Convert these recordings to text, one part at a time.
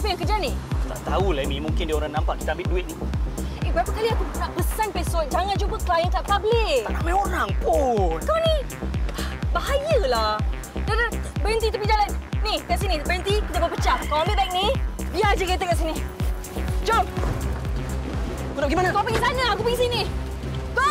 yang kejar ni? Tak tahulah, Mi. Mungkin dia orang nampak kita ambil duit ni. Berapa kali aku nak pesan besok jangan jumpa klien kat public. Tak ramai orang pun. Kau ni bahayalah. Dah, berhenti tepi jalan. Ni, kat sini. Berhenti, kita berpecah. Kau ambil beg ni, biar je kereta kat sini. Jom. Kau nak pergi mana? Kau pergi sana, aku pergi sini. Go!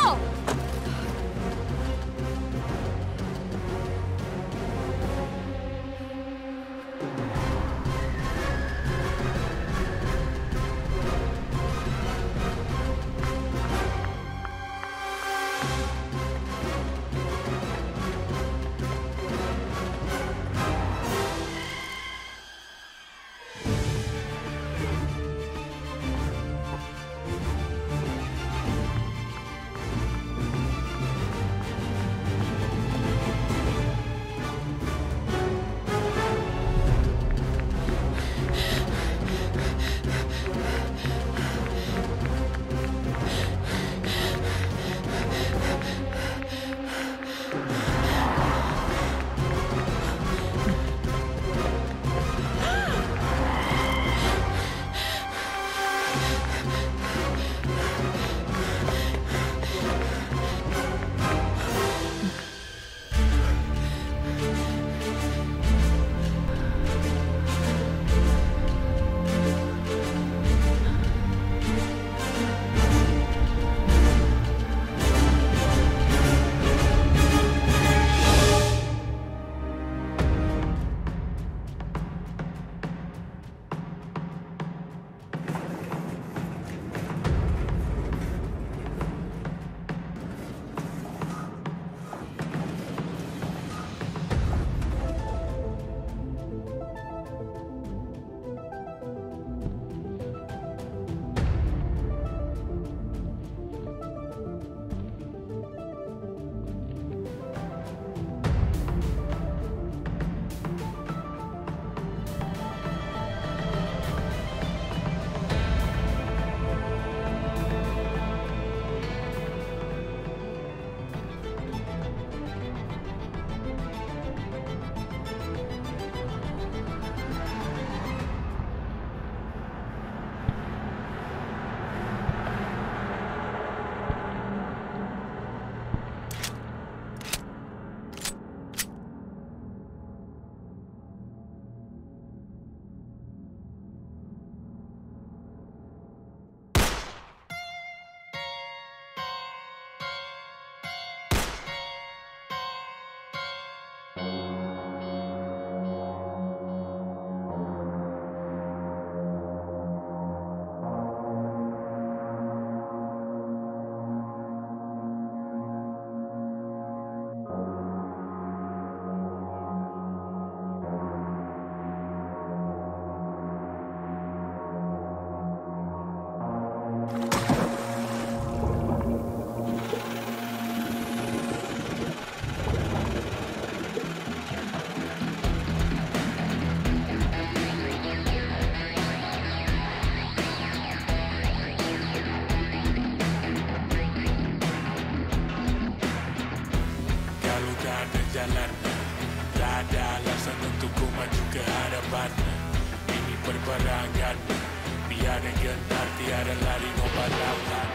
jalan. Tak ada alasan untuk ku maju ke hadapan. Ini perbarangan, biar gentar tiada lari no balapan.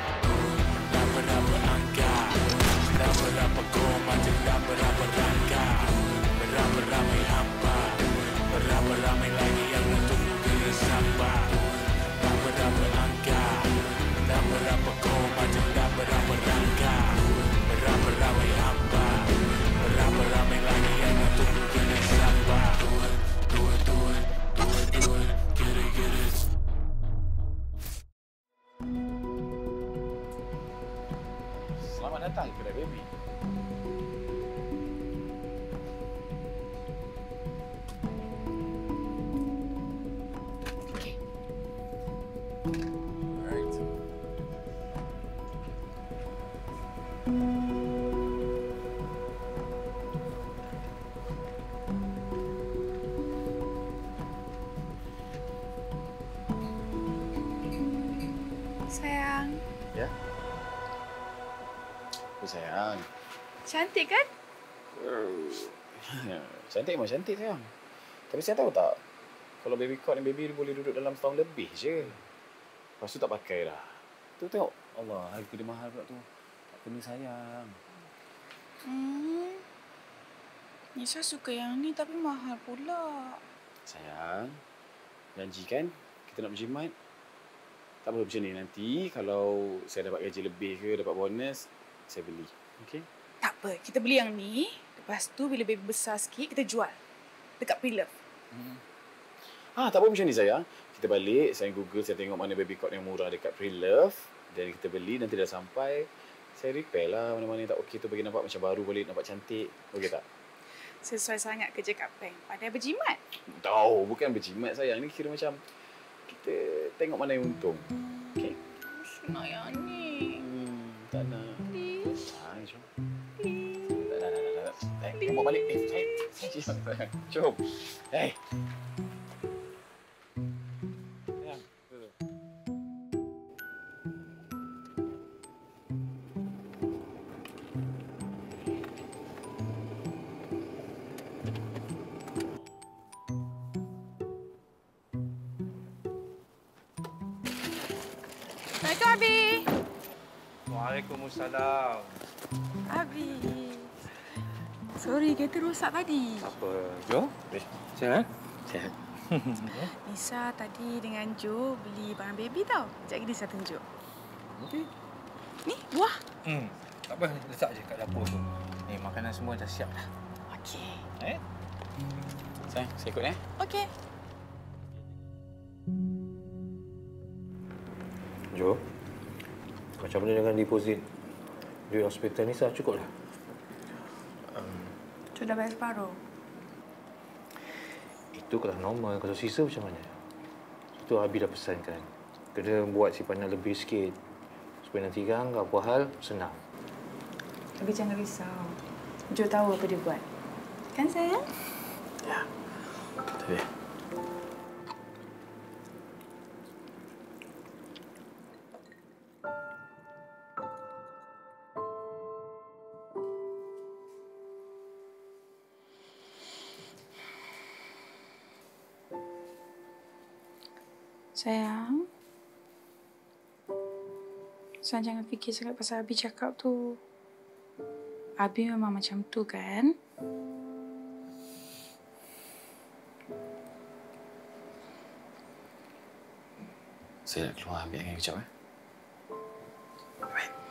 Tak berapa angka, tak berapa koma, tak berapa rangka. Berapa ramai hampa, berapa ramai lagi yang menunggu kena sampai. Tak berapa angka, tak berapa koma, tak berapa rangka. Berapa ramai hampa, berapa ramai lagi yang menunggu kena sampai. Do it, get it. Selamat datang ke kedai baby. Alright. Sayang, Ya. Oh, sayang. cantik kan? Cantik memang cantik sayang. Tapi saya tahu tak, Kalau baby cot ni, baby boleh duduk dalam setahun lebih je. Lepas tu tak pakai dah. Tu tengok. Allah, harga dia mahal pula tu. Tak kena sayang. Nisa suka yang ni tapi mahal pula. Sayang, janji kan kita nak berjimat? Tak apa macam ni. Nanti kalau saya dapat gaji lebih ke, dapat bonus, saya beli. Okey? Tak apa, kita beli yang ni. Lepas tu bila baby besar sikit, kita jual. Dekat Pre-Love. Tak apa macam ni sayang. Kita balik, saya Google, saya tengok mana baby cot yang murah dekat Pre-Love. Dan kita beli, nanti dah sampai. Saya repair lah mana-mana yang tak okey tu bagi nampak macam baru balik, nampak cantik. Okey tak? Sesuai sangat kerja kat bank. Pandai berjimat. Tahu, bukan berjimat sayang. Ni kira macam kita tengok mana yang untung. Okey? Nak yang ni. Tak nak. Please. Jom. Tak. Kita bawa balik. Sayang. Jom. Sayang. Assalamualaikum, Abi. Waalaikumsalam. Abi. Sorry, kereta rosak tadi. Apa, Jo? Sihat? Sihat. Nisa tadi dengan Jo beli barang baby tau. Sekejap lagi Nisa tunjuk. Okey. Ni, buah. Tak apa, letak je kat dapur tu. Ni, makanan semua dah siap dah. Okey. Sayang, saya ikut Okey. Jo, macam mana dengan deposit? Duit hospital ni cukup dah? Sudah bayar separuh. Itu kalau normal. Kalau sisa macam mana? Itu Abi dah pesankan. Kena buat simpanan lebih sikit. Supaya nanti kan apa hal, senang. Abi jangan risau. Jo tahu apa dia buat. Kan sayang? Ya. Betul ya. Sayang. Sayang jangan fikir sangat pasal Abi cakap tu. Abi memang macam tu kan? Saya nak keluar ambil angin kejap. Baik.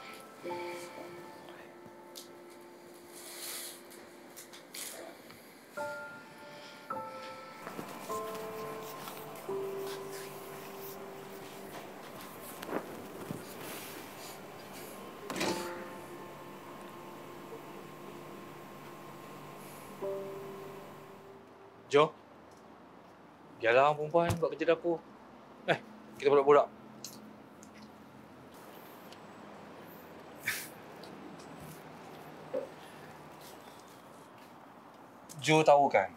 Jo, biarlah orang perempuan buat kerja dapur. Kita borak-borak. Jo tahu kan,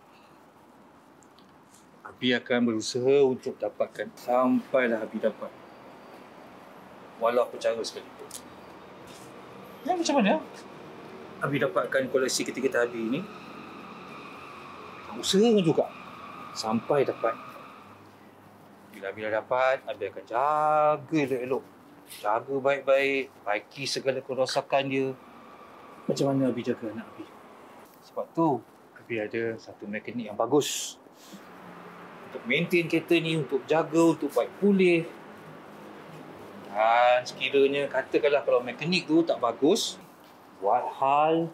Abi akan berusaha untuk dapatkan sampailah Abi dapat. Walau apa cara sekalipun. Ya, macam mana Abi dapatkan koleksi ketiga Abi ini? Usaha juga sampai dapat. Bila dapat, Abi akan jaga elok-elok. Jaga baik-baik, baiki segala kerosakan dia. Macam mana Abi jaga anak Abi? Sebab tu, Abi ada satu mekanik yang bagus. Untuk maintain kereta ni, untuk jaga, untuk baik pulih. Dan sekiranya katakanlah kalau mekanik tu tak bagus, buat hal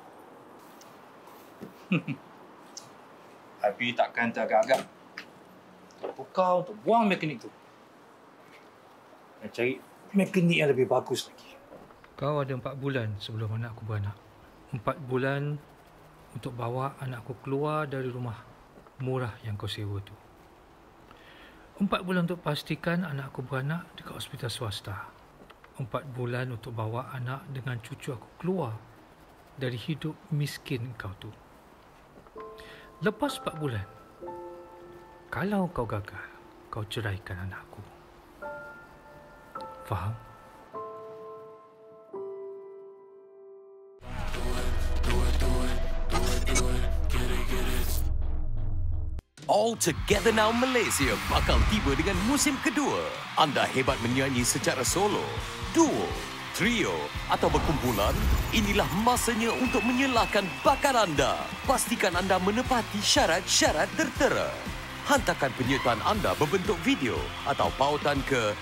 Abi takkan teragak-agak tukar untuk buang mekanik tu dan cari mekanik yang lebih bagus lagi. Kau ada 4 bulan sebelum anak aku beranak. 4 bulan untuk bawa anak aku keluar dari rumah murah yang kau sewa tu. 4 bulan untuk pastikan anak aku beranak dekat hospital swasta. 4 bulan untuk bawa anak dengan cucu aku keluar dari hidup miskin kau tu. Lepas 4 bulan, kalau kau gagal, kau ceraikan anakku. Faham? All Together Now Malaysia bakal tiba dengan musim kedua. Anda hebat menyanyi secara solo, duo, trio atau berkumpulan? Inilah masanya untuk menyalahkan bakat anda. Pastikan anda menepati syarat-syarat tertera. Hantarkan penyertaan anda berbentuk video atau pautan ke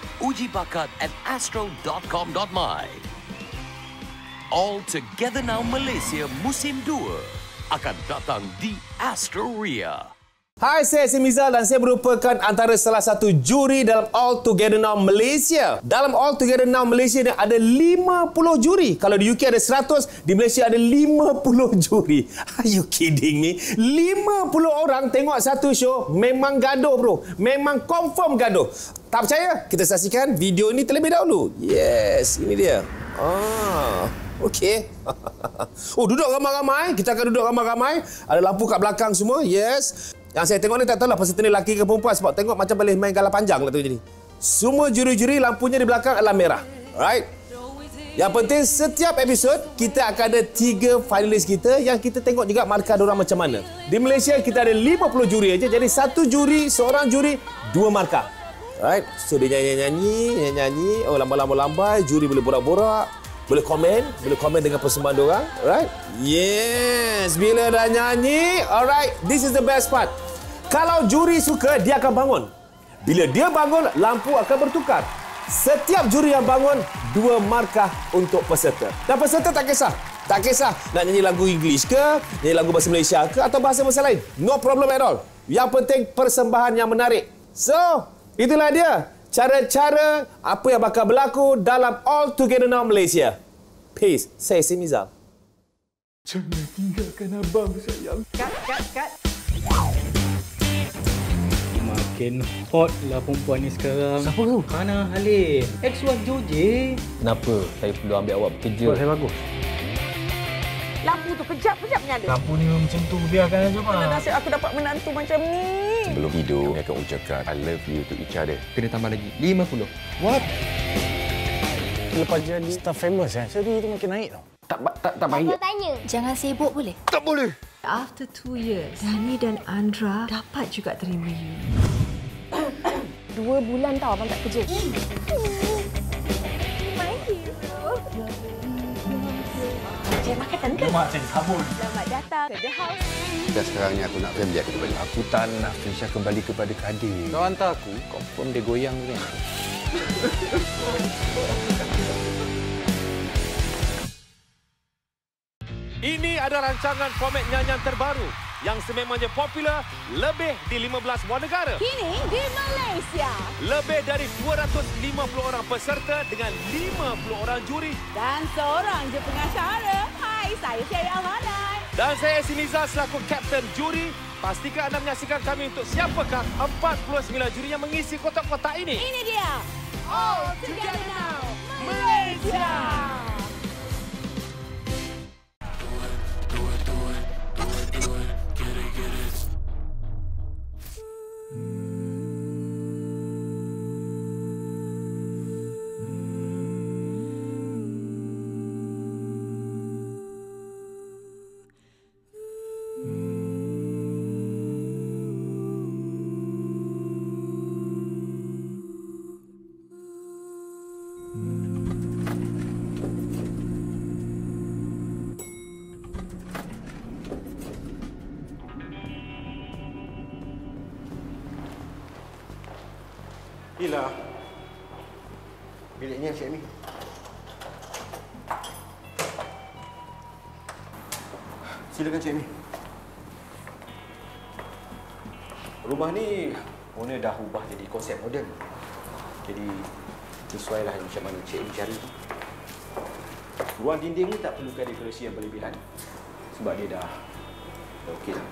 ujibakat@astro.com.my. All Together Now Malaysia musim 2 akan datang di Astroria. Hai, saya Simizal dan saya merupakan antara salah satu juri dalam All Together Now Malaysia. Dalam All Together Now Malaysia ni ada 50 juri. Kalau di UK ada 100, di Malaysia ada 50 juri. Are you kidding me? 50 orang tengok satu show, memang gaduh bro. Memang confirm gaduh. Tak percaya? Kita saksikan video ini terlebih dahulu. Yes, ini dia. Okey. Duduk ramai-ramai. Kita akan duduk ramai-ramai. Ada lampu kat belakang semua. Yes. Yang saya tengok ni tak tahulah peserta ni lelaki ke perempuan sebab tengok macam boleh main galah panjang lah tu jadi. Semua juri-juri lampunya di belakang adalah merah. Alright. Yang penting setiap episod kita akan ada 3 finalis kita yang kita tengok juga markah diorang macam mana. Di Malaysia kita ada 50 juri aja. Jadi satu juri, seorang juri, 2 markah. Alright. So dia nyanyi. Oh lambai-lambai, juri boleh borak-borak. Boleh komen dengan persembahan diorang. Alright? Yes, bila dah nyanyi, alright, this is the best part. Kalau juri suka, dia akan bangun. Bila dia bangun, lampu akan bertukar. Setiap juri yang bangun, 2 markah untuk peserta. Dan peserta tak kisah. Tak kisah nak nyanyi lagu English ke, nyanyi lagu bahasa Malaysia ke, atau bahasa-bahasa lain. No problem at all. Yang penting persembahan yang menarik. So, itulah dia. Cara-cara apa yang bakal berlaku dalam All Together Now Malaysia. Peace. Saya Simizal. Jangan tinggalkan abang sayang. Cut. Makin hot lah perempuan ni sekarang. Siapa tu? Hana Halim. Ex-wife Joje. Kenapa saya perlu ambil awak bekerja? Buat saya bagus. Lampu tu kejap-kejap menyala. Lampu ni macam tu. Biarkan aja, Mak. Mana nasib aku dapat menantu macam ni? Sebelum tidur, kami akan ucapkan I love you to each other. Kena tambah lagi 50. What? Lepas jadi star famous seri tu makin naik tau. Tak baik. Aku tanya. Jangan sibuk boleh? Tak boleh. After 2 years, Dani dan Andra dapat juga terima you. 2 bulan tau abang tak kerja. Makan tante. Mak jadi sabun. Selamat datang ke The House. Dan sekarang ni aku nak family aku kembali. Aku tak nak Fisha kembali kepada Kadir. Kau hantar aku, confirm dia goyang tu kan. Ini ada rancangan komik nyanyian terbaru yang sememangnya popular lebih di 15 buah negara. Kini di Malaysia. Lebih dari 250 orang peserta dengan 50 orang juri. Dan seorang je pengacara. Hai, saya Sherry Almanan. Dan saya Simizal selaku Kapten Juri. Pastikan anda menyaksikan kami untuk siapakah 49 juri yang mengisi kotak-kotak ini. Ini dia. All Together Now Malaysia. Ila. Biliknya Cik Mi. Silakan Cik Mi. Rumah ni owner dah ubah jadi konsep moden. Jadi sesuailah macam mana Cik Mi cari. Ruang dinding ni tak perlukan dekorasi yang berlebihan. Sebab dia dah okey dah.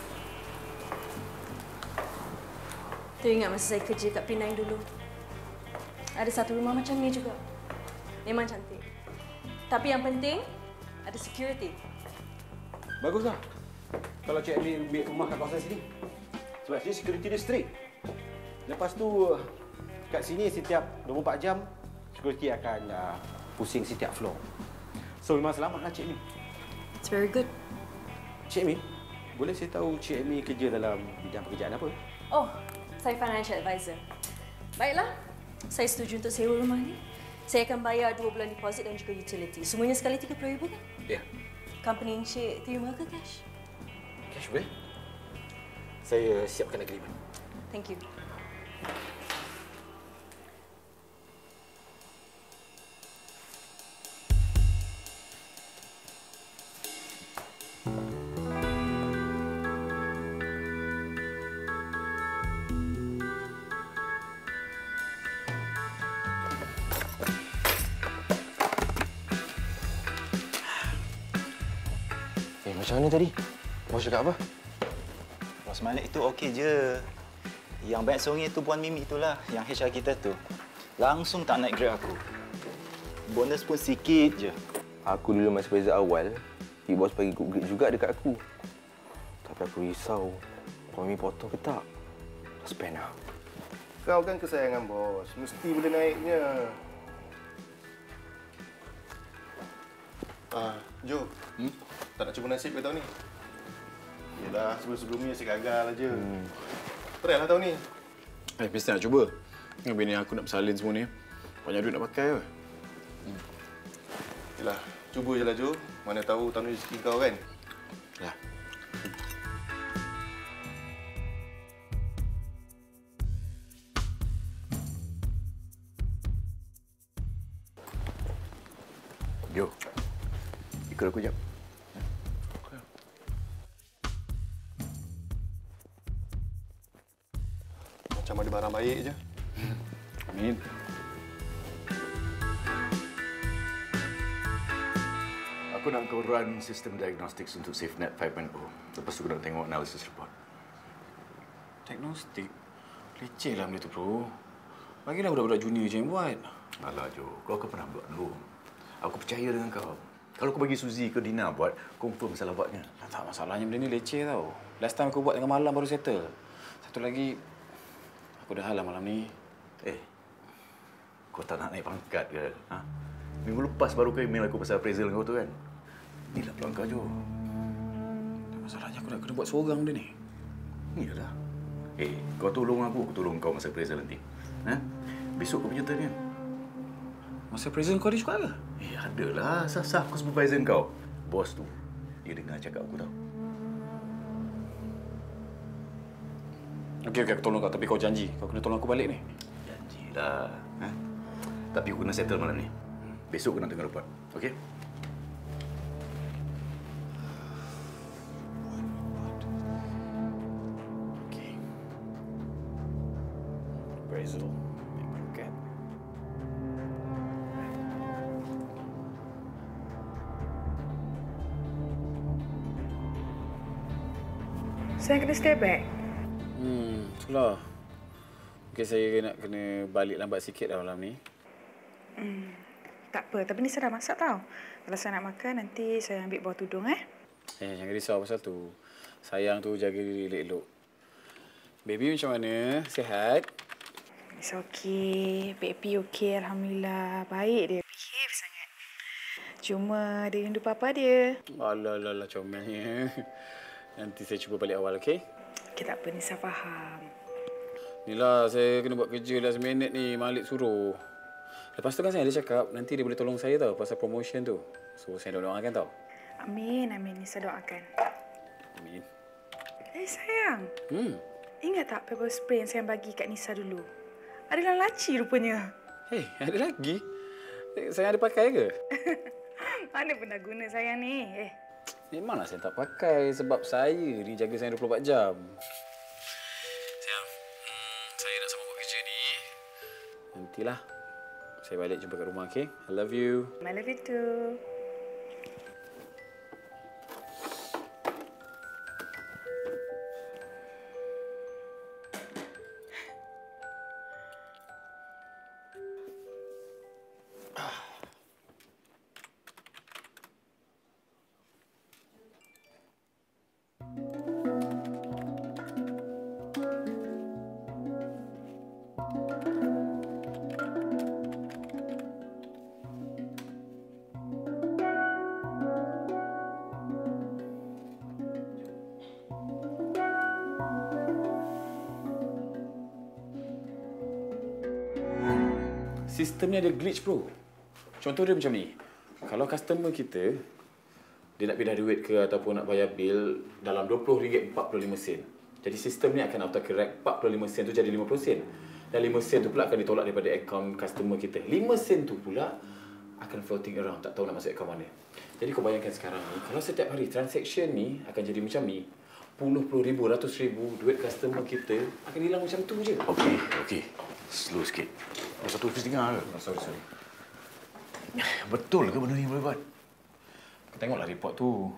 Teringat masa saya kerja kat Penang dulu. Ada satu rumah macam ni juga. Memang cantik. Tapi yang penting, ada security. Baguslah. Kalau Cik Mi ambil rumah kat kawasan sini. Sebab sini security dia strict. Lepas tu, kat sini setiap 24 jam, security akan pusing setiap floor. So memang selamatlah Cik Mi. It's very good. Cik Mi, boleh saya tahu Cik Amy kerja dalam bidang pekerjaan apa? Oh, saya financial advisor. Baiklah, saya setuju untuk sewa rumah ni. Saya akan bayar 2 bulan deposit dan juga utility. Semuanya sekali RM30,000 kan? Ya. Company Encik terima ke cash? Cash boleh? Saya siapkan agreement. Thank you. Macam mana tadi? Bos cakap apa? Bos Malik tu okey je. Yang banyak songit tu Puan Mimi itulah, yang HR kita tu. Langsung tak naik grade aku. Bonus pun sikit je. Aku dulu masa supervisor awal, Big Boss bagi good grade juga dekat aku. Tapi aku risau, Puan Mimi potong ke tak? Spend lah. Kau kan kesayangan bos, mesti boleh naiknya. Jo. Tak nak cuba nasib ke tahun ni? Yelah, sebelum-sebelum ni asyik gagal aja. Try lah tahun ni. Mesti nak cuba. Dengan bini aku nak bersalin semua ni. Banyak duit nak pakai ke? Yelah, cuba je lah Jo. Mana tahu tahun ni rezeki kau kan? Lah. Jo, ikut aku jap. Macam ada barang baik je. Amin. Aku nak kau run sistem diagnostics untuk SafeNet 5.0. Lepas tu aku nak tengok analysis report. Diagnostik? Leceh lah benda tu, bro. Bagilah budak-budak junior je yang buat. Alah, Jo. Kau kan pernah buat dulu. Aku percaya dengan kau. Kalau kau bagi Suzy ke Dina buat, confirm salah buatnya. Tak, masalahnya benda ni leceh tau. Last time aku buat tengah malam baru settle. Satu lagi, aku dah halang malam ni. Kau tak nak naik pangkat ke? Ha? Minggu lepas baru kau email aku pasal appraisal kau tu kan? Inilah peluang kau, Jo. Masalahnya aku nak kena buat seorang benda ni. Iyalah. Kau tolong aku tolong kau masa appraisal nanti. Ha? Besok kau punya turn kan? Masa appraisal kau ada juga ke? Adalah. Sah-sah aku supervisor kau. Bos tu, dia dengar cakap aku tau. Okey, aku tolong kau. Tapi kau janji kau kena tolong aku balik ni. Janjilah. Ha? Tapi aku kena settle malam ni. Besok aku nak dengar report. Okey? Okey. Appraisal. Bukan. Saya kena stay back. Itulah. Mungkin saya nak kena balik lambat sikit dah malam ni. Tak apa, tapi ni saya dah masak tau. Kalau saya nak makan, nanti saya ambil bawah tudung Jangan risau pasal tu. Sayang tu jaga diri elok-elok. Baby macam mana? Sihat? It's okay. Baby okay, Alhamdulillah. Baik dia. Behave sangat. Cuma dia rindu papa dia. Alah, comelnya. Nanti saya cuba balik awal, okey? Okay, tak apa. Nisa faham. Inilah, saya kena buat kerja last minute ni. Malik suruh. Lepas tu kan saya ada cakap, nanti dia boleh tolong saya tau pasal promotion tu. So, saya doakan tau. Amin. Nisa doakan. Amin. Sayang. Ingat tak pepper spray yang saya bagi kat Nisa dulu? Ada laci rupanya. Ada lagi? Saya ada pakai ke? Mana pernah guna sayang ni? Memanglah saya tak pakai sebab saya ni jaga saya 24 jam. Sayang, saya nak sambung buat kerja ni. Nantilah saya balik jumpa kat rumah, okey? I love you. I love you too. sistem ni ada glitch bro. Contoh dia macam ni. Kalau customer kita, dia nak pindah duit ke ataupun nak bayar bil dalam RM20.45. Jadi sistem ni akan auto-correct 45 sen tu jadi 50 sen. Dan 5 sen tu pula akan ditolak daripada akaun customer kita. 5 sen tu pula akan floating around, tak tahu nak masuk akaun mana. Jadi kau bayangkan sekarang ni, kalau setiap hari transaction ni akan jadi macam ni, puluh ribu, ratus ribu duit customer kita akan hilang macam tu je. Okey. Slow sikit. Satu setengah ke? Sorry. Betul ke benda ni boleh buat? Kau tengoklah report tu.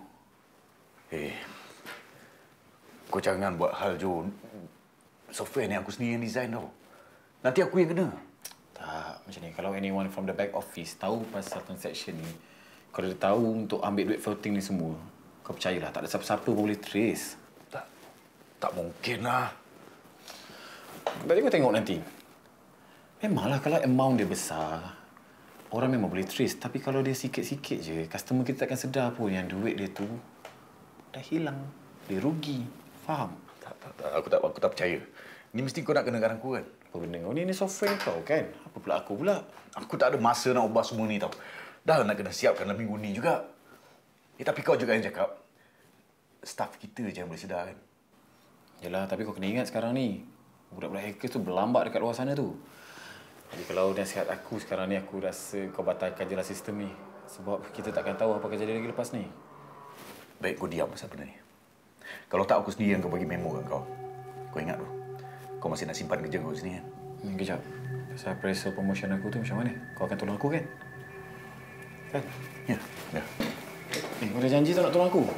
Kau jangan buat hal Jo. Software ni aku sendiri yang design tau. Nanti aku yang kena. Tak, macam ni. Kalau anyone from the back office tahu pasal transaction ni, kalau dia tahu untuk ambil duit floating ni semua, kau percayalah, tak ada siapa-siapa pun boleh trace. Tak mungkin lah. Tadi kau tengok nanti. Memanglah kalau amount dia besar, orang memang boleh trace. Tapi kalau dia sikit-sikit je, customer kita takkan sedar pun yang duit dia tu dah hilang. Dia rugi. Faham? Tak. Aku tak percaya. Ni mesti kau nak kena garang aku kan? Apa benda kau ni? Ni software kau kan? Apa pula aku pula? Aku tak ada masa nak ubah semua ni tau. Dah nak kena siapkan dalam minggu ni juga. Tapi kau juga yang cakap, staff kita je yang boleh sedar kan? Yalah, tapi kau kena ingat sekarang ni, budak-budak hackers tu berlambak dekat luar sana tu. Jadi kalau nasihat aku sekarang ni, aku rasa kau batalkan je lah sistem ni. Sebab kita takkan tahu apa akan jadi lagi lepas ni. Baik, kau diam pasal benda ni. Kalau tak, aku sendiri yang kau bagi memo kat kau. Kau ingat tu, kau masih nak simpan kerja kau sini kan? Kejap. Pasal appraisal promotion aku tu macam mana? Kau akan tolong aku kan? Kan? Ya. Kau dah janji tak nak tolong aku?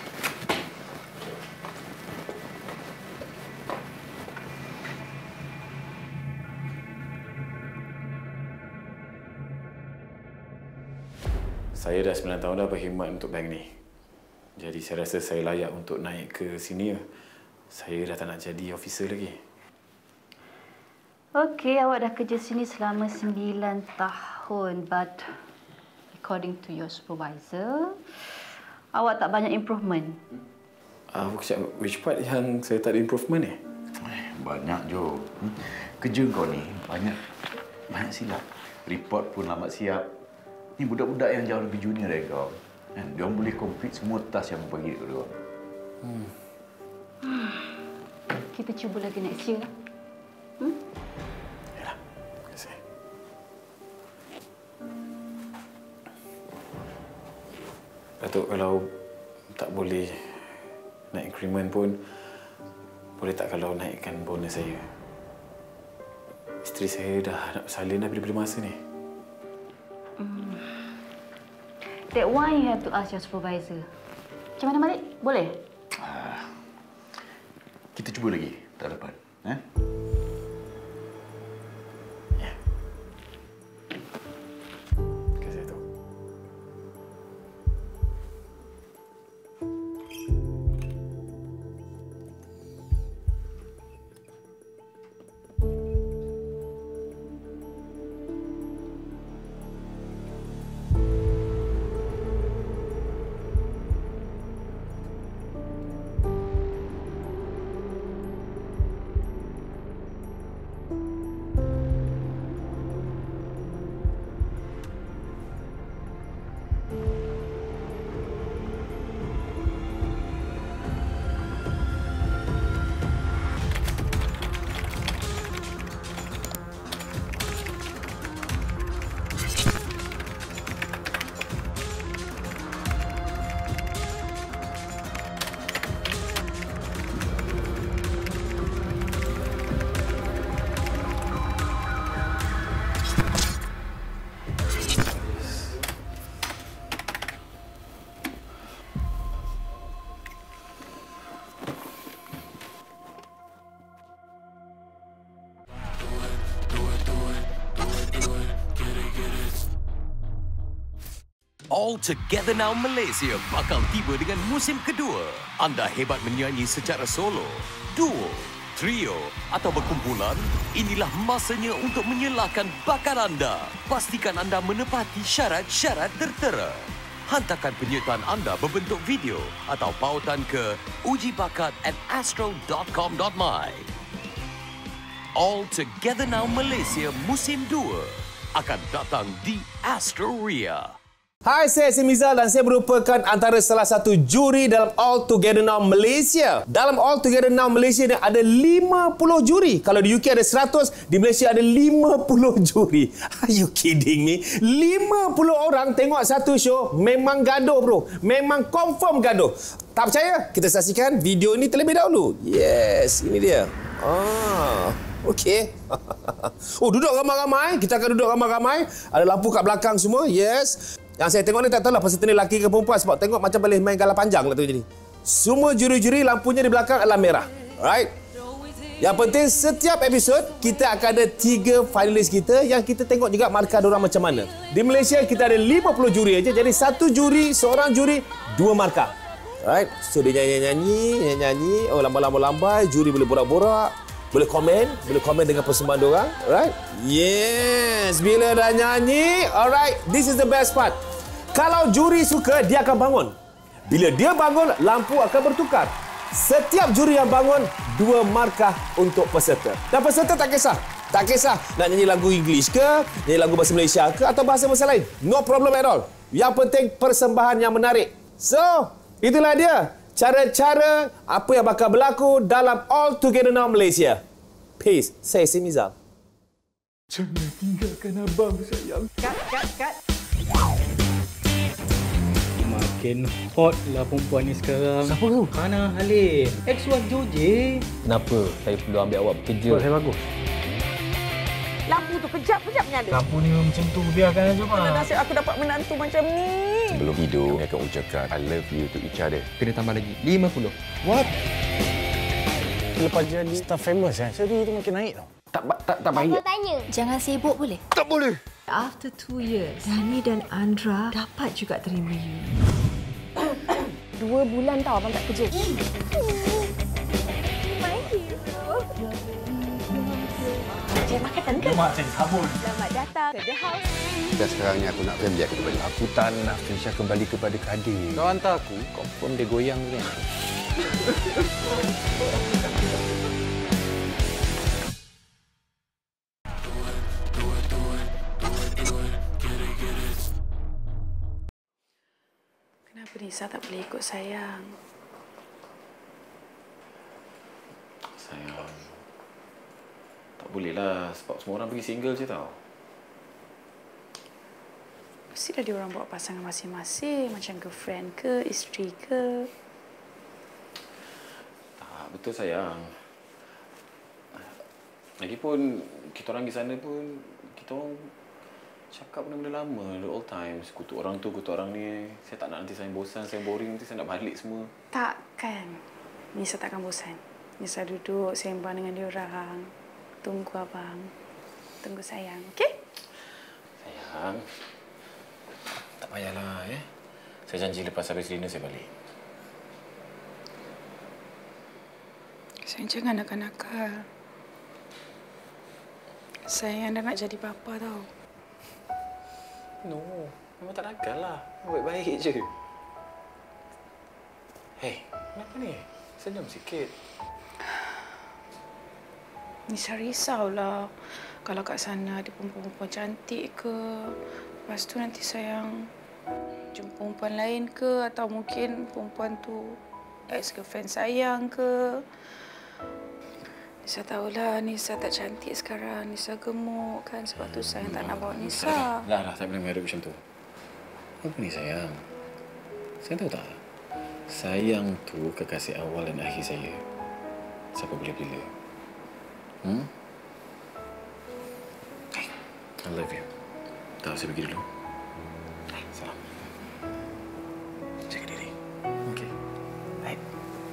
Saya dah 9 tahun dah berkhidmat untuk bank ni. Jadi saya rasa saya layak untuk naik ke senior. Saya dah tak nak jadi officer lagi. Okey, awak dah kerja sini selama 9 tahun. But according to your supervisor, awak tak banyak improvement. Which part yang saya tak ada improvement ni? Banyak, Jo. Kerja kau ni banyak silap. Report pun lambat siap. Ni budak-budak yang jauh lebih junior dari kau. Dia orang boleh complete semua task yang aku bagi dekat dia orang. Kita cuba lagi next year lah. Yalah, terima kasih. Datuk, kalau tak boleh naik increment pun, boleh tak kalau naikkan bonus saya? Isteri saya dah nak bersalin dah bila-bila masa ni. That one you have to ask your supervisor. Macam mana, Malik? Boleh? Kita cuba lagi tahun depan. All Together Now Malaysia bakal tiba dengan musim kedua. Anda hebat menyanyi secara solo, duo, trio atau berkumpulan? Inilah masanya untuk menyalahkan bakat anda. Pastikan anda menepati syarat-syarat tertera. Hantarkan penyertaan anda berbentuk video atau pautan ke ujibakat@astro.com.my. All Together Now Malaysia musim 2. akan datang di Astoria. Hai, saya Mizal dan saya merupakan antara salah satu juri dalam All Together Now Malaysia. Dalam All Together Now Malaysia ni ada 50 juri. Kalau di UK ada 100, di Malaysia ada 50 juri. Are you kidding me? 50 orang tengok satu show, memang gaduh bro. Memang confirm gaduh. Tak percaya? Kita saksikan video ini terlebih dahulu. Yes, ini dia. Okey. Duduk ramai-ramai. Kita akan duduk ramai-ramai. Ada lampu kat belakang semua. Yes. Yang saya tengok ni tak tahulah peserta ni lelaki ke perempuan sebab tengok macam boleh main galah panjang lah tu jadi. Semua juri-juri lampunya di belakang adalah merah. Alright. Yang penting setiap episod kita akan ada 3 finalis kita yang kita tengok juga markah diorang macam mana. Di Malaysia kita ada 50 juri aja. Jadi satu juri, seorang juri, 2 markah. Alright. So dia nyanyi. Oh lambai-lambai, juri boleh borak-borak. Boleh komen dengan persembahan diorang. Alright. Yes, bila dah nyanyi, alright, this is the best part. Kalau juri suka, dia akan bangun. Bila dia bangun, lampu akan bertukar. Setiap juri yang bangun, 2 markah untuk peserta. Dan peserta tak kisah. Tak kisah nak nyanyi lagu English ke, nyanyi lagu bahasa Malaysia ke, atau bahasa-bahasa lain. No problem at all. Yang penting persembahan yang menarik. So, itulah dia. Cara-cara apa yang bakal berlaku dalam All Together Now Malaysia. Peace. Saya Mizal. Jangan tinggalkan abang sayang. Cut. Makin hot lah perempuan ni sekarang. Siapa tu? Hana Halim. Ex-wife Joje. Kenapa saya perlu ambil awak bekerja? Saya bagus. Lampu tu kejap menyala. Lampu ni macam tu, biarkan aja bang. Mana nasib aku dapat menantu macam ni. Sebelum tidur, saya akan ucapkan I love you to each other. Kena tambah lagi 50. What? Lepas jadi star famous jadi itu makin naik tau. Tak baik. Aku tanya. Jangan sibuk boleh? Tak boleh. After 2 years, Dani dan Andra dapat juga terima you. 2 bulan tau abang tak kerja. Makan tante. Mak saya sabun. Selamat datang ke The House. Dan sekarang ni aku nak family aku kembali. Aku tak nak Felicia kembali kepada Kadir. Kau hantar aku, confirm dia goyang tu kan. Kenapa Nisa tak boleh ikut sayang? Sayang. Tak boleh lah sebab semua orang pergi single je tau. Mestilah dia orang buat pasangan masing-masing, macam girlfriend ke, isteri ke. Tak, betul sayang. Lagipun kita orang di sana pun kita orang cakap benda-benda lama the old times. Kutuk orang tu, kutuk orang ni. Saya tak nak nanti saya bosan, saya boring, nanti saya nak balik semua. Takkan. Nisa takkan bosan. Nisa duduk sembang dengan dia orang. Tunggu abang. Tunggu sayang, okey? Sayang. Tak payahlah, ya. Saya janji lepas habis dinner saya balik. Sayang jangan nakal-nakal. Sayang dah nak jadi bapa tau. No, memang tak nakal lah. Baik-baik je. Hei, kenapa ni? Senyum sikit. Nisa risaulah kalau kat sana ada perempuan-perempuan cantik ke. Lepas tu nanti sayang jumpa perempuan lain ke atau mungkin perempuan tu ex-girlfriend sayang ke. Nisa tahulah Nisa tak cantik sekarang. Nisa gemuk kan sebab tu sayang tak nak bawa Nisa. Dah, saya boleh mengaduk macam tu. Apa ni sayang? Saya tahu tak? Sayang tu kekasih awal dan akhir saya. Siapa boleh bila? I love you. Tak, saya pergi dulu. Salam. Jaga diri. Okey. Baik.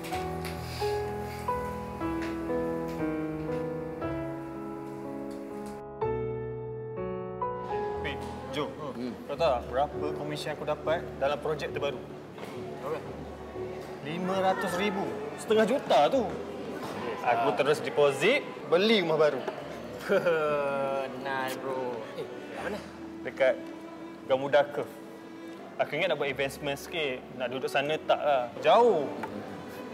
Jo, kau tahu tak berapa komisi aku dapat dalam projek terbaru? Tahu tak? 500,000. Setengah juta tu. Aku terus deposit, beli rumah baru. Nice bro. Mana? Dekat Gamuda Curve. Aku ingat nak buat investment sikit. Nak duduk sana tak lah. Jauh.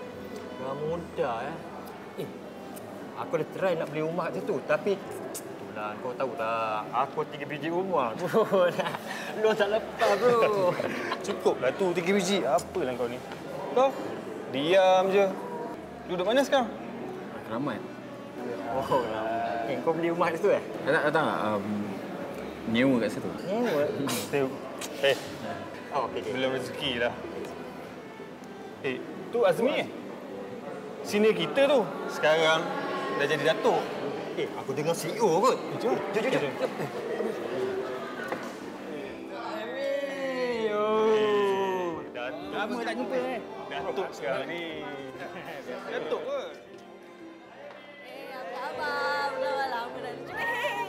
Gamuda Aku dah try nak beli rumah macam tu. Tapi Bulan, kau tahu tak, aku 3 biji rumah. Bro, lu tak lepas, bro. Cukuplah tu 3 biji. Apalah kau ni? Kau diam je. Duduk mana sekarang? Keramat. Oh, kau beli rumah di situ Tak. Nyewa kat situ. Nyewa? Okey. Belum rezeki lah. Tu Azmi Senior kita tu. Sekarang dah jadi datuk. Aku dengar CEO kot. Jom. Lama tak jumpa Datuk sekarang ni. Datuk kot. Abang, lama dah jumpa.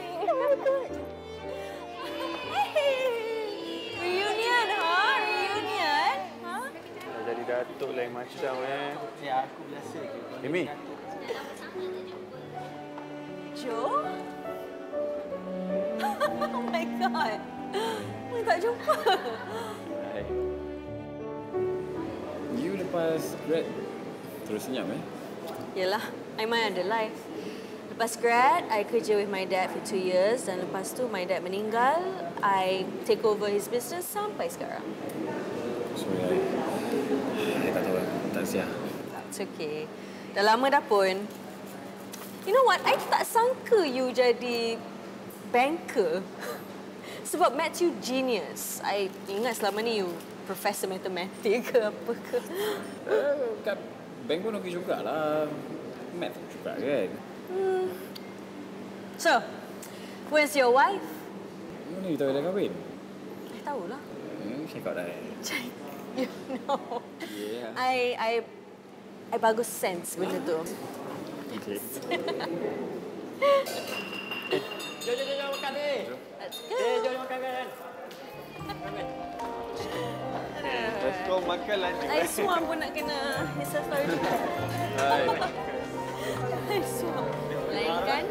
Reunion, ha? Reunion? Ha? Dah jadi datuk lain macam Ya, aku biasa ke. Amy. Joe? Oh my God. Tak jumpa. You lepas grad terus senyap Yelah, I mana ada life. Lepas grad, I kerja with my dad for 2 years dan lepas tu my dad meninggal, I take over his business sampai sekarang. Sorry, I tak tahu. Tak siap. It's okay. Dah lama dah pun. You know what? I tak sangka you jadi banker. Sebab maths you genius. I ingat selama ni you professor matematik ke apa ke. Kat bank pun okey jugalah. Math juga kan. So, where's your wife? Mana you tahu dah kahwin? I tahulah. Check out dah. You know. Yeah. I bagus sense benda tu. Okay. Jom makan ni. Let's go. Jom makan kan. Kau makan lah. I suam pun nak kena Insta story juga. I suam. Lain kan?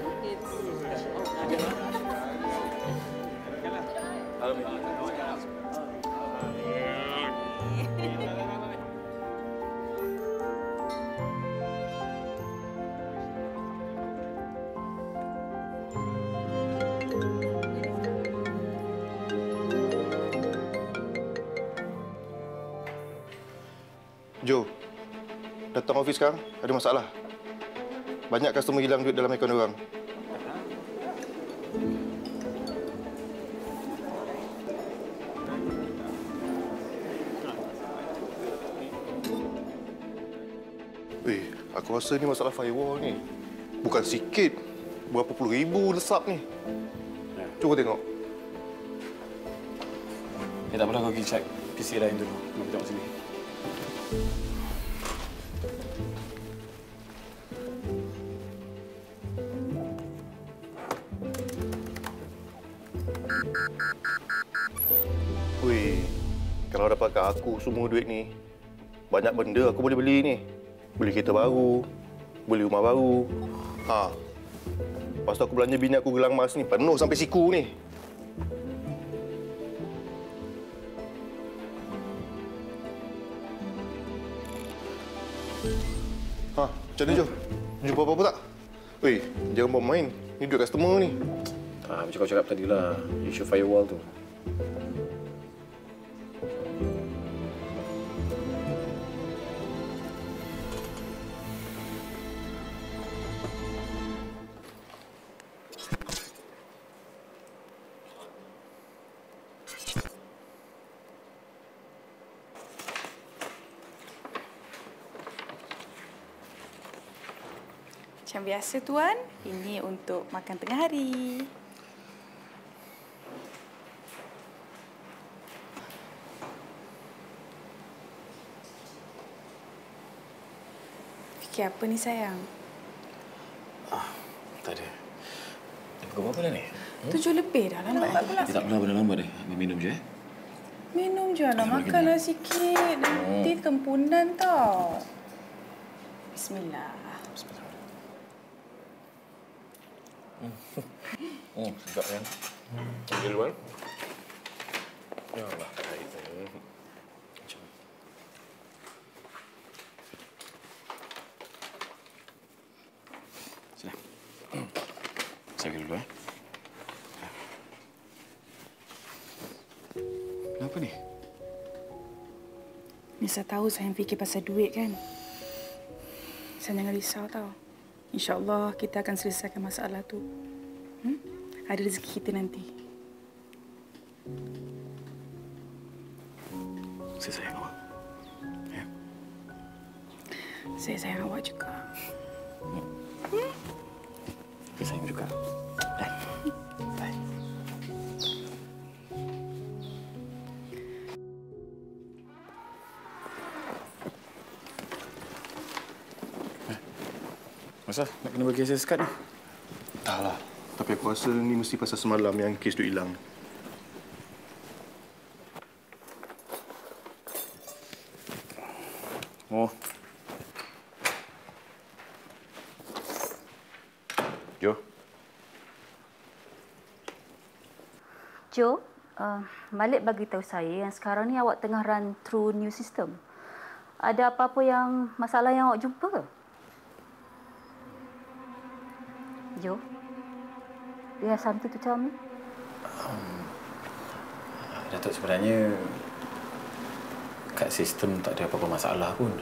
Jo, datang office sekarang ada masalah. Banyak customer hilang duit dalam akaun orang. Aku rasa ni masalah firewall ni. Bukan sikit. Berapa puluh ribu lesap ni. Cuba tengok. Tak apalah, kau pergi check PC lain dulu. Kita tengok sini. Weh, kalau dapat kat aku semua duit ni, banyak benda aku boleh beli ni. Beli kereta baru, beli rumah baru. Lepas tu aku belanja bini aku gelang emas ni, penuh sampai siku ni. Macam mana, Jo? Jumpa apa-apa tak? Weh, jangan buat main. Ni duit customer ni. Macam kau cakap tadi lah, isu firewall tu. Macam biasa, Tuan. Ini untuk makan tengah hari. Fikir apa ni, sayang? Tak ada. Pukul berapa dah ni? 7 lebih dah, lambat. Tak apalah, benda lambat dah. Ambil minum je, Minum je lah, makanlah sikit. Nanti kempunan tau. Bismillah. Sedap kan? Ambil dulu kan? Ya Allah, baik. Sila. Saya ambil dulu Apa ni? Nisa tahu saya fikir pasal duit kan? Saya jangan risau tau. InsyaAllah kita akan selesaikan masalah tu. Ada rezeki kita nanti. Saya sayang awak. Ya. Saya sayang awak juga. Saya sayang juga. Bye. Masa nak kena bagi saya sekat ni? Entahlah. Tapi aku rasa ni mesti pasal semalam yang kes tu hilang. Oh. Jo. Jo, Malik bagi tahu saya yang sekarang ni awak tengah run through new system. Ada apa-apa yang masalah yang awak jumpa ke? Jo, do you have something to tell me? Datuk, sebenarnya kat sistem tak ada apa-apa masalah pun.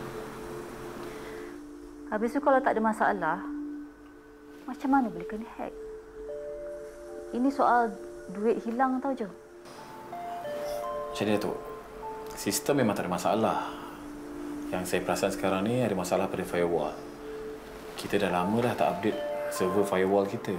Habis tu kalau tak ada masalah, macam mana boleh kena hack? Ini soal duit hilang tau, Jo. Macam ni, Datuk. Sistem memang tak ada masalah. Yang saya perasan sekarang ni ada masalah pada firewall. Kita dah lama dah tak update server firewall kita.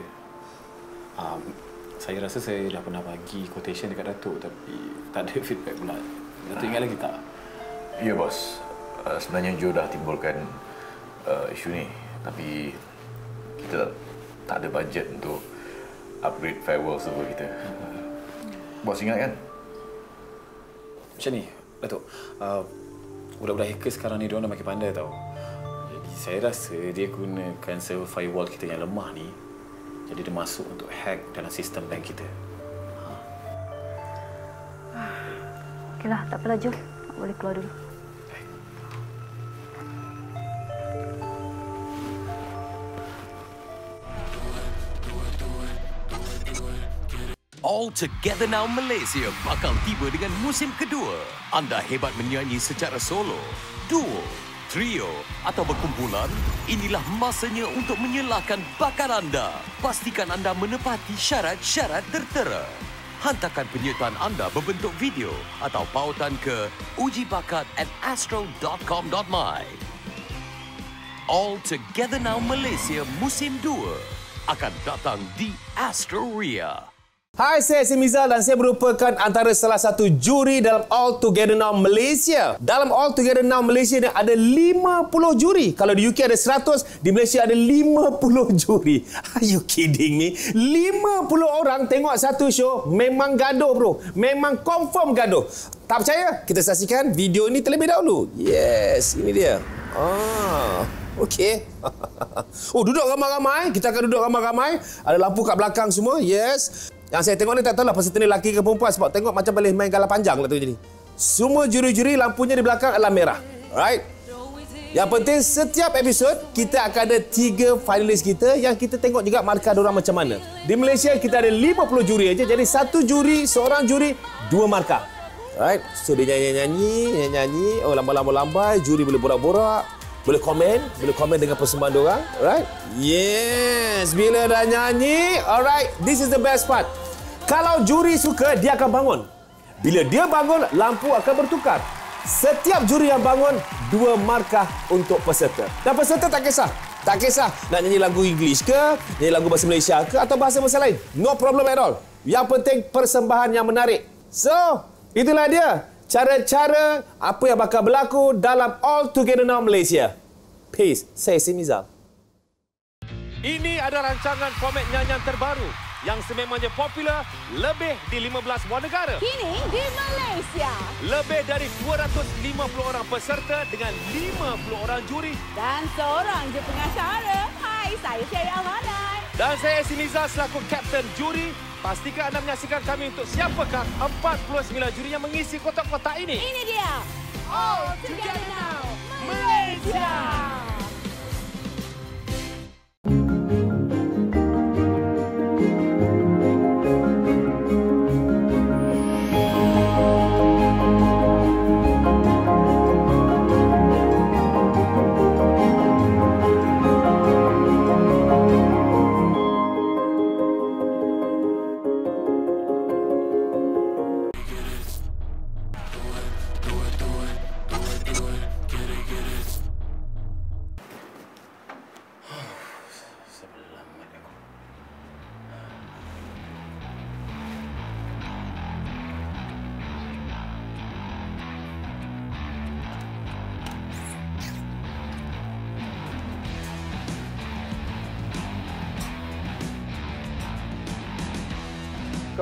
Saya rasa saya dah pernah bagi quotation dekat Datuk tapi tak ada feedback pula. Datuk ingat lagi tak? Ya, bos. Sebenarnya Joe dah timbulkan isu ni. Tapi kita tak ada bajet untuk upgrade firewall server kita. Bos ingat kan? Macam ni, Datuk. Budak-budak hacker sekarang ni diorang dah makin pandai tau. Jadi saya rasa dia gunakan server firewall kita yang lemah ni. Jadi dia masuk untuk hack dalam sistem bank kita. Okeylah, tak apalah, Jo. Boleh keluar dulu. All Together Now Malaysia bakal tiba dengan musim kedua. Anda hebat menyanyi secara solo, duo, trio atau berkumpulan? Inilah masanya untuk menyalahkan bakat anda. Pastikan anda menepati syarat-syarat tertera. Hantarkan penyertaan anda berbentuk video atau pautan ke ujibakat@astro.com.my. All Together Now Malaysia musim 2 akan datang di Astro Ria. Hai, saya Mizal dan saya merupakan antara salah satu juri dalam All Together Now Malaysia. Dalam All Together Now Malaysia ni ada 50 juri. Kalau di UK ada 100, di Malaysia ada 50 juri. Are you kidding me? 50 orang tengok satu show, memang gaduh bro. Memang confirm gaduh. Tak percaya? Kita saksikan video ini terlebih dahulu. Yes, ini dia. Okey. Duduk ramai-ramai. Kita akan duduk ramai-ramai. Ada lampu kat belakang semua. Yes. Yang saya tengok ni tak tahulah peserta ni lelaki ke perempuan sebab tengok macam boleh main galah panjang lah tu jadi. Semua juri-juri lampunya di belakang adalah merah. Alright. Yang penting setiap episod kita akan ada 3 finalis kita yang kita tengok juga markah diorang macam mana. Di Malaysia kita ada 50 juri aja. Jadi satu juri, seorang juri, 2 markah. Alright. So dia nyanyi. Oh, lambai-lambai, juri boleh borak-borak. Boleh komen dengan persembahan diorang. Alright. Yes, bila dah nyanyi, alright, this is the best part. Kalau juri suka, dia akan bangun. Bila dia bangun, lampu akan bertukar. Setiap juri yang bangun, 2 markah untuk peserta. Dan peserta tak kisah nak nyanyi lagu English ke, nyanyi lagu bahasa Malaysia ke atau bahasa lain. No problem at all. Yang penting persembahan yang menarik. So, itulah dia cara-cara apa yang bakal berlaku dalam All Together Now Malaysia. Peace. Saya Mizal. Ini adalah rancangan komik nyanyian terbaru yang sememangnya popular lebih di 15 buah negara. Kini di Malaysia. Lebih dari 250 orang peserta dengan 50 orang juri. Dan seorang je pengacara. Hai, saya Sherry Alhanan. Dan saya Mizal selaku Kapten Juri. Pastikan anda menyaksikan kami untuk siapakah 49 juri yang mengisi kotak-kotak ini. Ini dia. All Together Now Malaysia.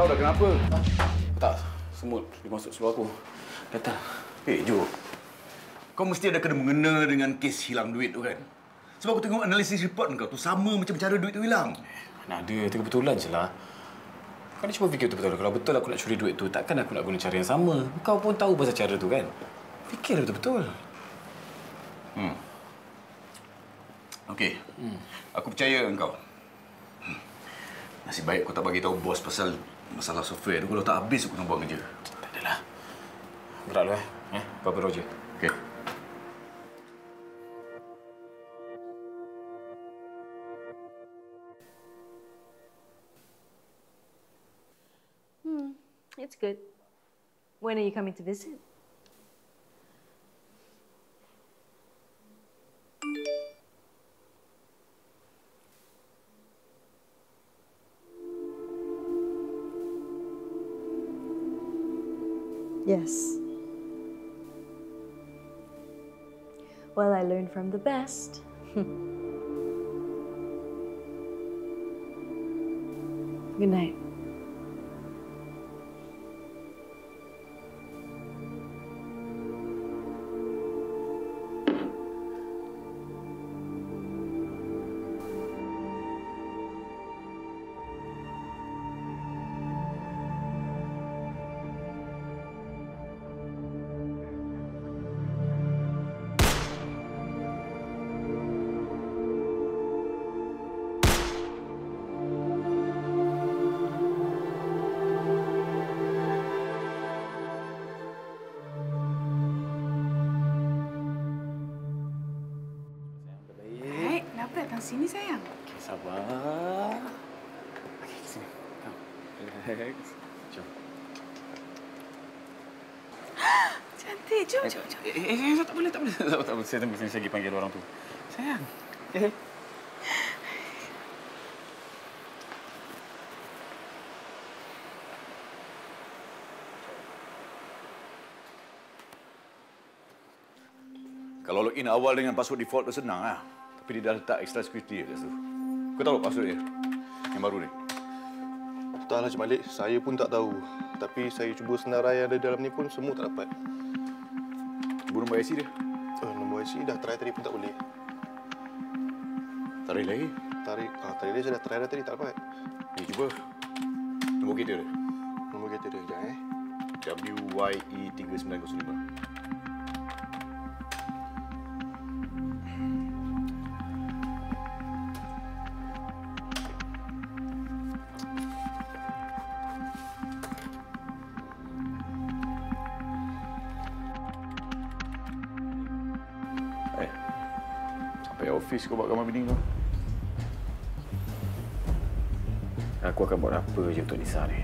Kau dah kenapa? Tak, semut dia masuk seluar aku. Gatal. Jo. Kau mesti ada kena mengena dengan kes hilang duit tu kan? Sebab aku tengok analisis report kau tu sama macam cara duit tu hilang. Mana ada, itu kebetulan je lah. Kau ni cuba fikir betul-betul. Kalau betul aku nak curi duit tu, takkan aku nak guna cara yang sama. Kau pun tahu pasal cara tu kan? Fikir betul-betul. Okey. Aku percaya engkau. Nasib baik kau tak bagi tahu bos pasal masalah software tu. Kalau tak habis aku nak buang kerja. Tak adalah. Gerak lu Kau pergi Roger. Okey. It's good. When are you coming to visit? Yes. Well, I learned from the best. Good night. Sini sayang. Okay, sabar. Okey, sini. Come. Relax. Jom. Cantik. Jom. Tak boleh. Tak boleh. Saya tunggu sini lagi panggil orang tu. Sayang. Okay. Kalau login awal dengan password default tu senang lah. Tapi dia dah letak extra security kat situ. Kau tahu password dia? Yang baru ni? Entahlah Cik Malik, saya pun tak tahu. Tapi saya cuba senarai yang ada dalam ni pun semua tak dapat. Cuba nombor IC dia? Nombor IC dah try tadi pun tak boleh. Tarik lagi? Tarik lagi saya dah try dah tadi, tak dapat. Ni cuba. Nombor kereta dia? Nombor kereta dia, sekejap WYE3905. Office kau buat gambar bini kau. Aku akan buat apa je untuk Nisa ni.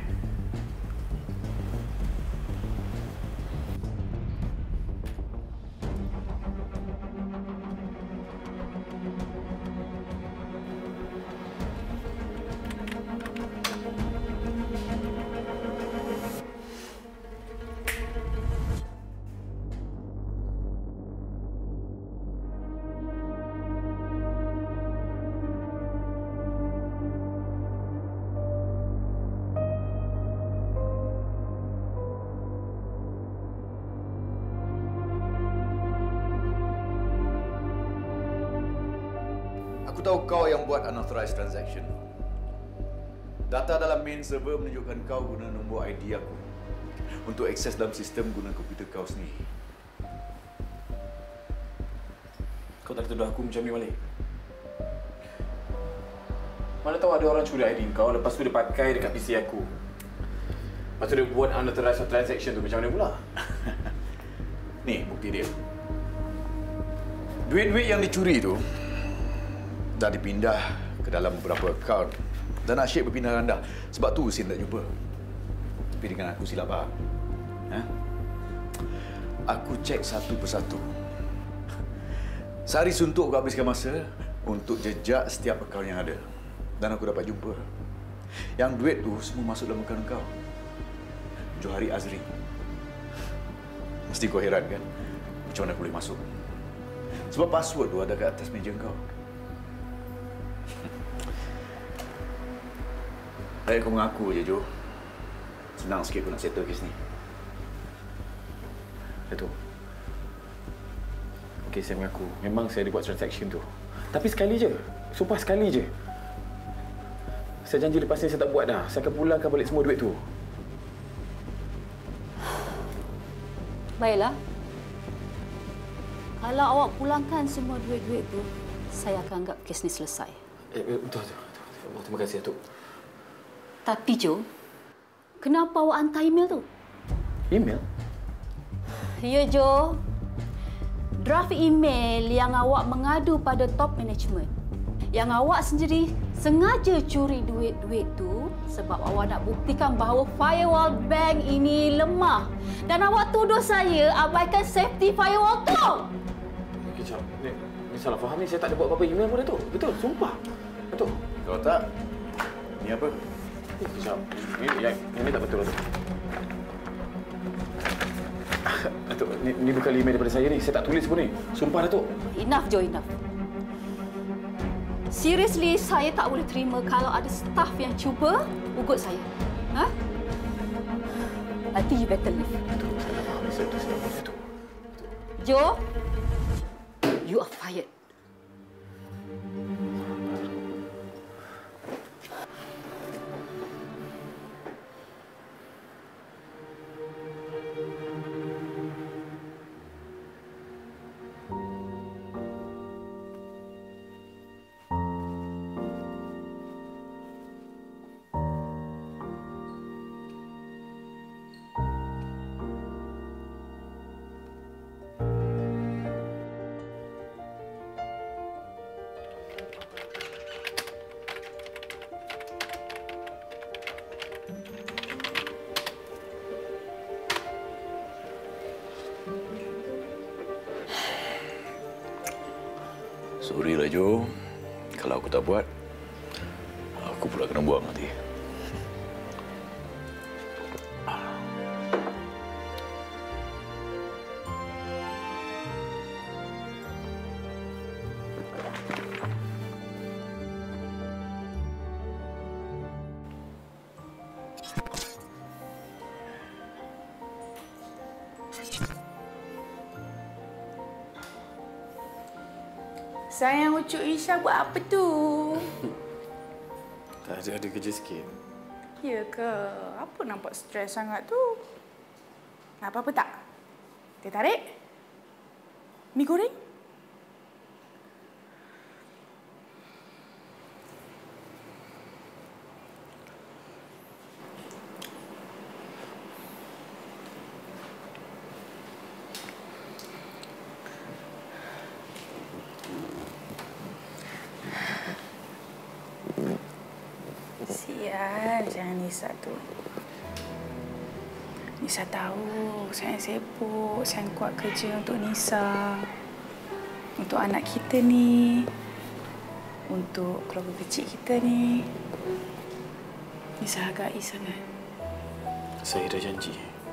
Aku tahu kau yang buat unauthorized transaction. Data dalam main server menunjukkan kau guna nombor ID aku untuk akses dalam sistem guna komputer kau sendiri. Kau tak tuduh aku macam ni, Malik. Mana tahu ada orang curi ID kau, lepas tu dia pakai dekat PC aku. Lepas tu dia buat unauthorized transaction tu macam mana pula? Ni bukti dia. Duit-duit yang dicuri tu dah dipindah ke dalam beberapa akaun dan asyik berpindah ganda. Sebab tu Sin tak jumpa. Tapi dengan aku silap faham. Aku cek satu persatu. Sehari suntuk aku habiskan masa untuk jejak setiap akaun yang ada. Dan aku dapat jumpa. Yang duit tu semua masuk dalam akaun kau. Johari Azri. Mesti kau heran kan? Macam mana aku boleh masuk? Sebab password tu ada kat atas meja kau. Baik kau mengaku je, Jo. Senang sikit aku nak settle kes ni. Datuk. Okey, saya mengaku. Memang saya ada buat transaction tu. Tapi sekali je. Sumpah sekali je. Saya janji lepas ni saya tak buat dah. Saya akan pulangkan balik semua duit tu. Baiklah. Kalau awak pulangkan semua duit-duit tu, saya akan anggap kes ni selesai. Betul. Terima kasih, Datuk. Tapi Jo, kenapa awak hantar email tu? Email? Ya Jo. Draft email yang awak mengadu pada top management. Yang awak sendiri sengaja curi duit-duit tu sebab awak nak buktikan bahawa firewall bank ini lemah. Dan awak tuduh saya abaikan safety firewall tu. Kejap. Ni salah faham ni. Saya tak ada buat apa-apa email pun, Datuk. Betul, sumpah. Datuk. Kalau tak, ni apa? Kejap. Ini tak betul, Datuk. Datuk, ni bukan email daripada saya ni. Saya tak tulis pun ni. Sumpah, Datuk. Enough, Jo, enough. Seriously, saya tak boleh terima kalau ada staff yang cuba ugut saya. Ha? I think you better leave. Datuk, saya tak faham. Saya tak faham, Datuk. Jo, you are fired. Sorry lah Jo. Kalau aku tak buat, aku pula kena buang nanti. Sayang Ucuk Isha buat apa tu? Tak ada kerja sikit. Ya ke? Apa nampak stres sangat tu? Apa-apa tak? Teh tarik? Mi goreng? Sial, jangan Nisa tu. Nisa tahu saya sibuk, saya kuat kerja untuk Nisa. Untuk anak kita ni. Untuk keluarga kecil kita ni. Nisa hargai sangat. Saya dah janji.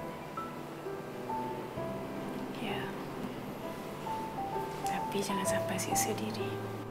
Ya. Tapi jangan sampai siksa diri.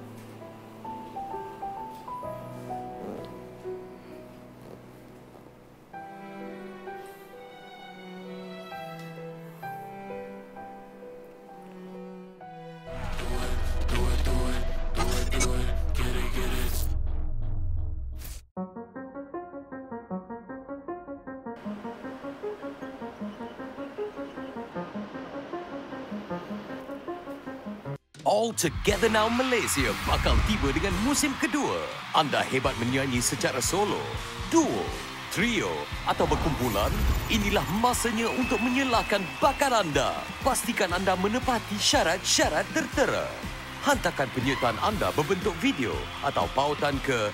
All Together Now Malaysia bakal tiba dengan musim kedua. Anda hebat menyanyi secara solo, duo, trio atau berkumpulan? Inilah masanya untuk menyalahkan bakat anda. Pastikan anda menepati syarat-syarat tertera. Hantarkan penyertaan anda berbentuk video atau pautan ke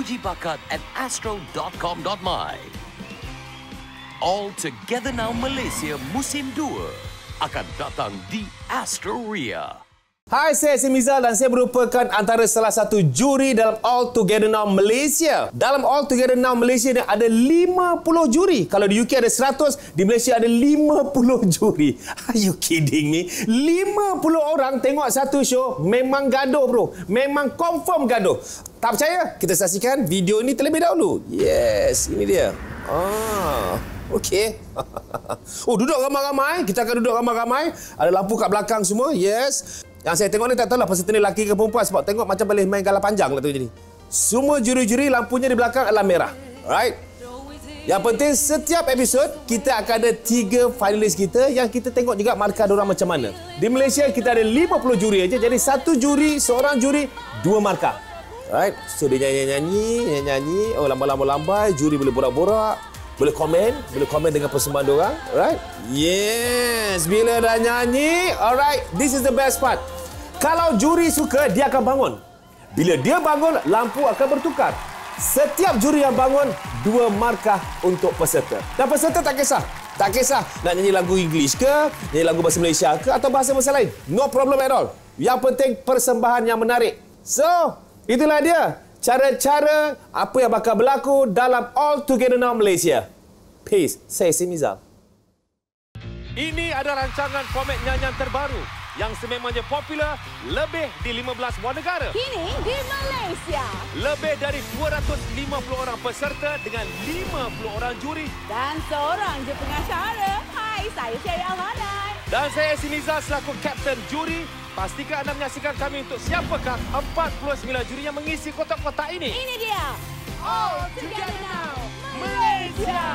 ujibakat@astro.com.my. All Together Now Malaysia musim 2 akan datang di Astroria. Hai, saya Mizal dan saya merupakan antara salah satu juri dalam All Together Now Malaysia. Dalam All Together Now Malaysia ni ada 50 juri. Kalau di UK ada 100, di Malaysia ada 50 juri. Are you kidding me? 50 orang tengok satu show, memang gaduh bro. Memang confirm gaduh. Tak percaya? Kita saksikan video ini terlebih dahulu. Yes, ini dia. Okey. Duduk ramai-ramai. Kita akan duduk ramai-ramai. Ada lampu kat belakang semua. Yes. Yang saya tengok ni tak tahulah peserta ni lelaki ke perempuan sebab tengok macam boleh main galah panjang lah tu jadi. Semua juri-juri lampunya di belakang adalah merah. Alright. Yang penting setiap episod kita akan ada 3 finalis kita yang kita tengok juga markah diorang macam mana. Di Malaysia kita ada 50 juri aja. Jadi satu juri, seorang juri, 2 markah. Alright. So dia nyanyi. Oh lambai-lambai, juri boleh borak-borak, boleh komen dengan persembahan diorang. Alright. Yes, bila dah nyanyi, alright, this is the best part. Kalau juri suka, dia akan bangun. Bila dia bangun, lampu akan bertukar. Setiap juri yang bangun, 2 markah untuk peserta. Dan peserta tak kisah nak nyanyi lagu English ke, nyanyi lagu bahasa Malaysia ke atau bahasa-bahasa lain. No problem at all. Yang penting persembahan yang menarik. So, itulah dia cara-cara apa yang bakal berlaku dalam All Together Now Malaysia. Peace. Saya Simizal. Ini adalah rancangan format nyanyian terbaru yang sememangnya popular lebih di 15 buah negara. Kini di Malaysia. Lebih dari 250 orang peserta dengan 50 orang juri. Dan seorang je pengacara. Hai, saya Sherry Alhanai. Dan saya Simizal selaku Kapten Juri. Pastikan anda menyaksikan kami untuk siapakah 49 juri yang mengisi kotak-kotak ini. Ini dia. All Together Now Malaysia.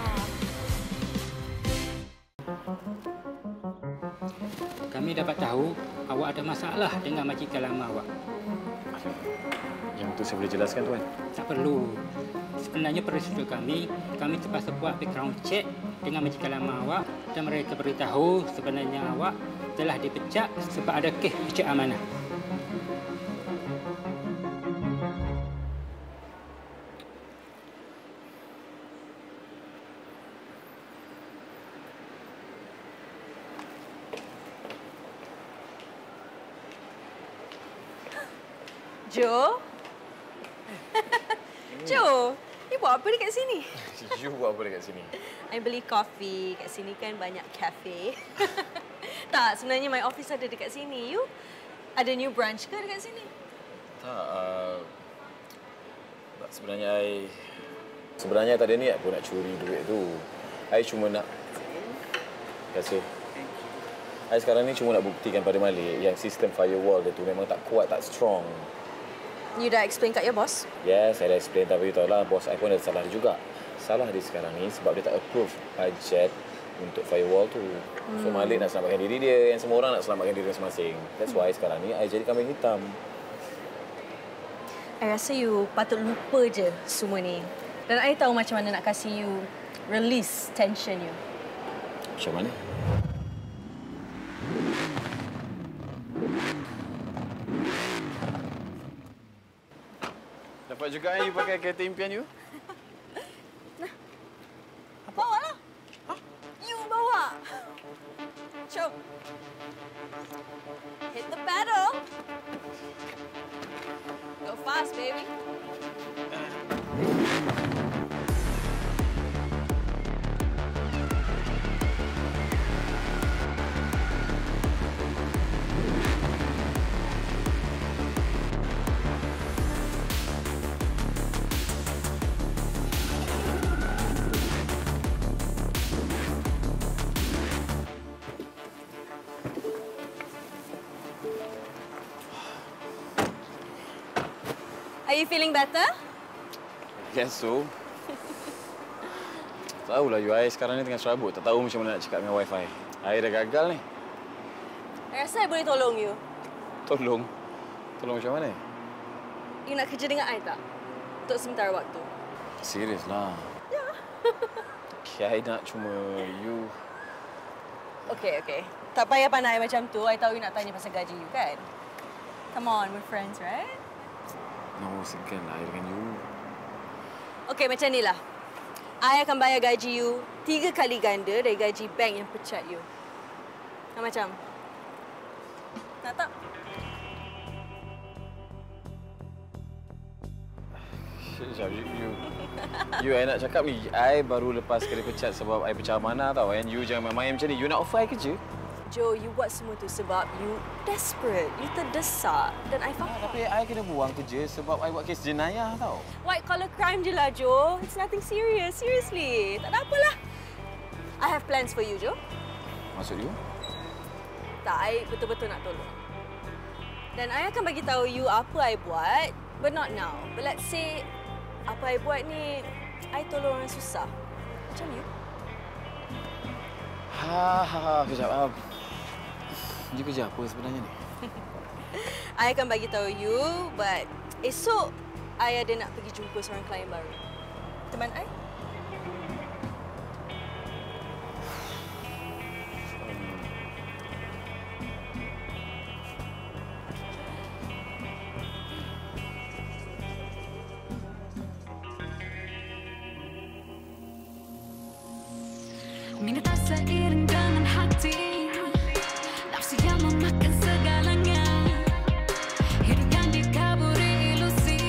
Kami dapat tahu awak ada masalah dengan majikan lama awak. Yang itu saya boleh jelaskan, Tuan. Tak perlu. Sebenarnya prosedur kami terpaksa buat background check dengan majikan lama awak dan mereka beritahu sebenarnya awak telah dipecat sebab ada kes pecat amanah. Jo? Jo, you buat apa dekat sini? You buat apa dekat sini? I beli kopi. Kat sini kan banyak kafe. Tak, sebenarnya my office ada dekat sini. You ada new branch ke dekat sini? Tak, sebenarnya tadi ni aku nak curi duit tu. I cuma nak... Terima kasih. I sekarang ni cuma nak buktikan pada Malik yang sistem firewall dia tu memang tak kuat, tak strong. You dah explain kat your boss? Yes, saya dah explain. Tapi you tahulah, bos I pun ada salah juga. Salah dia sekarang ni sebab dia tak approve budget untuk firewall tu. So Malik nak selamatkan diri dia, yang semua orang nak selamatkan diri masing-masing. That's why sekarang ni I jadi kambing hitam. I rasa you patut lupa je semua ni. Dan I tahu macam mana nak kasih you release tension you. Macam mana? Dapat juga you pakai kereta impian you? Nah. Bawa lah. You bawa. Jom. Hit the pedal. Go fast, baby. Are you feeling better? Guess so. Tahulah you, I sekarang ni tengah serabut. Tak tahu macam mana nak cakap dengan wifi. I dah gagal ni. I rasa I boleh tolong you. Tolong? Tolong macam mana? You nak kerja dengan I tak? Untuk sementara waktu. Serius lah. Ya. Okay, I nak cuma you... Okay. Tak payah pandai macam tu. I tahu you nak tanya pasal gaji you kan? Come on, we're friends, right? No, segan lah dengan you. Okay, macam ni lah. I akan bayar gaji you 3 kali ganda dari gaji bank yang pecat you. Macam? Nak tak? Sekejap, you I nak cakap ni, I baru lepas kena pecat sebab I pecah amanah tau. And you jangan main-main macam ni. You nak offer I kerja? Jo, you buat semua tu sebab you desperate. You terdesak. Dan I faham. Tapi I kena buang kerja sebab I buat kes jenayah tau. White collar crime je lah, Jo. It's nothing serious. Seriously. Tak ada apalah. I have plans for you, Jo. Maksud you? Tak, I betul-betul nak tolong. Dan I akan bagi tahu you apa I buat, but not now. But let's say apa I buat ni, I tolong orang susah. Macam you. Kejap. Dia kerja apa sebenarnya ni? I akan bagi tahu you, but esok I ada nak pergi jumpa seorang klien baru. Teman I? Minta seiring dengan hati, nafsu yang memakan segalanya, hidup yang dikaburi ilusi,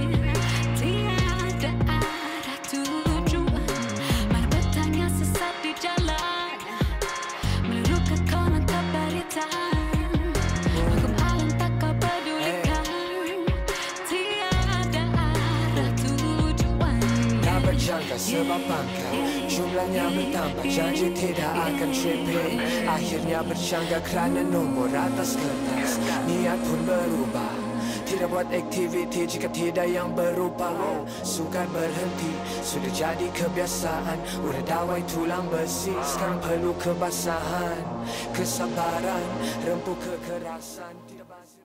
tiada arah tujuan, malah bertanya sesat di jalan, melulu ke konon kebaritan, hukum alam tak kau pedulikan, tiada arah tujuan. Tak berjangka sebab angka jumlahnya bertambah, janji tidak akan tripping. Akhirnya bercanggah kerana nombor atas kertas. Niat pun berubah, tidak buat aktiviti jika tidak yang berupa. Sukar berhenti, sudah jadi kebiasaan. Udah dawai tulang besi, sekarang perlu kebasahan, kesabaran, rempuh kekerasan. Tidak